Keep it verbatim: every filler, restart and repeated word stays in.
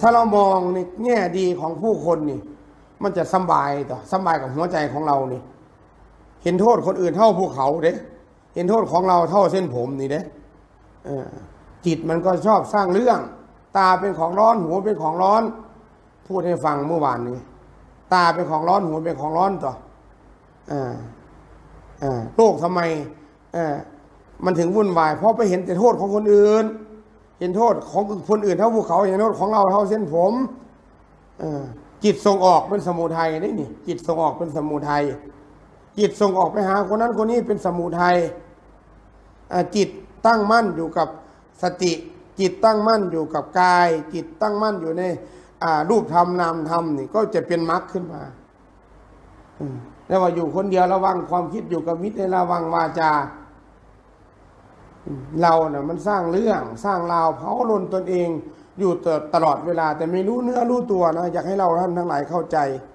ถ้าเรามองในแง่ดีของผู้คนนี่มันจะสบายต่อสบายกับหัวใจของเรานี่เห็นโทษคนอื่นเท่าภูเขาเด้เห็นโทษของเราเท่าเส้นผมนี่เด้จิตมันก็ชอบสร้างเรื่องตาเป็นของร้อนหูเป็นของร้อนพูดให้ฟังเมื่อวานนี้ตาเป็นของร้อนหูเป็นของร้อนต่ออ่าอ่าโลกทำไมอ่ามันถึงวุ่นวายเพราะไปเห็นแต่โทษของคนอื่นเห็นโทษของคนอื่นเท่าภูเขาเห็นโทษของเราเท่าเส้นผมอ่าจิตส่งออกเป็นสมุทัยนี่นี่จิตส่งออกเป็นสมุทัยจิตส่งออกไปหาคนนั้นคนนี้เป็นสมุทัยจิตตั้งมั่นอยู่กับสติจิตตั้งมั่นอยู่กับกายจิตตั้งมั่นอยู่ในรูปธรรมนามธรรมนี่ก็จะเป็นมรรคขึ้นมาแล้วว่าอยู่คนเดียวระวังความคิดอยู่กับมิตรระวังวาจาเราเนี่ยมันสร้างเรื่องสร้างราวเผาลนตนเองอยู่ตลอดเวลาแต่ไม่รู้เนื้อรู้ตัวนะอยากให้เราท่านทั้งหลายเข้าใจ